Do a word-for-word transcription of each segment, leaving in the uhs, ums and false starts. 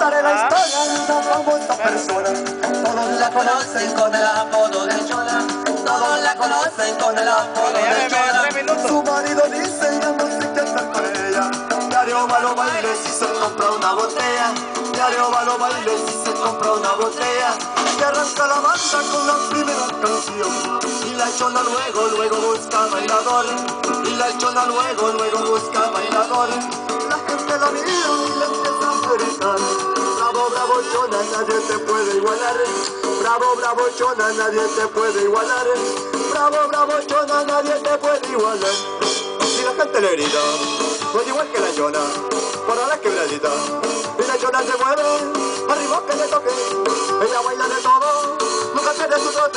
Contaré la historia de una famosa persona. Todos la conocen con el apodo de Chona. Todos la conocen con el apodo de Chona. Su marido dice ya no sé qué hacer con ella. Diario va a los bailes y se compra una botella. Diario va a los bailes y se compra una botella. Y arranca la banda con la primera canción. Y la Chona luego, luego busca bailadores. Y la Chona luego, luego busca bailadores. La gente la mira y la empieza a gritar. Bravo, bravo Chona, nadie te puede igualar. Bravo, bravo Chona, nadie te puede igualar. Bravo, bravo Chona, nadie te puede igualar. Y la gente le grita, no es igual que la Chona, por la quebradita. Y la Chona se mueve, arriba que le toque. Ella baila de todo, nunca pierde su trote.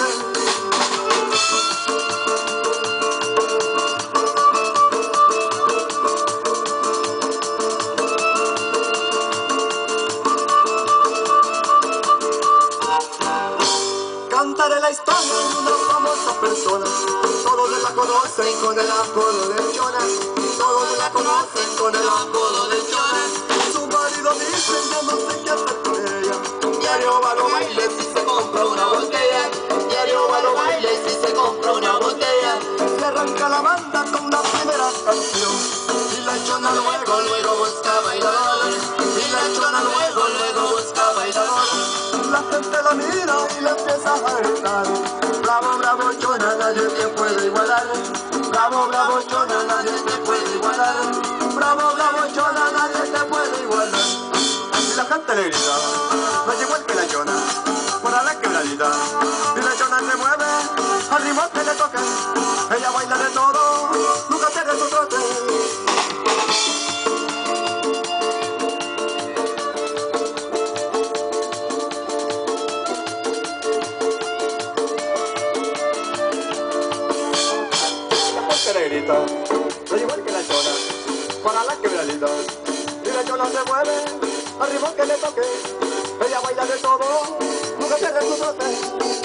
Contaré la historia de una famosa persona. Todos la conocen con el apodo de Chona. Todos la conocen con el apodo de Chona. Su marido dice yo no sé qué hacer con ella. Diario va a los bailes y se compra una botella. Diario va a los bailes y se compra una botella. Se arranca la banda con la primera canción. Y la Chona luego, luego busca bailadores. Y la Chona luego, luego busca bailadores. La gente la mira y le empieza a gritar. Bravo, bravo Chona, nadie te puede igualar. Bravo, bravo Chona, nadie te puede igualar. Bravo, bravo Chona, nadie te puede igualar. Y la gente le grita, no es igual que la Chona, por la quebradita. Y la Chona se mueve, al ritmo que le toque. Ella baila de todo, nunca pierde su trote. Le grita, no igual que la Chona, para la quebradita. Y la Chona se mueve, al ritmo que le toque. Ella baila de todo, nunca pierde su trote.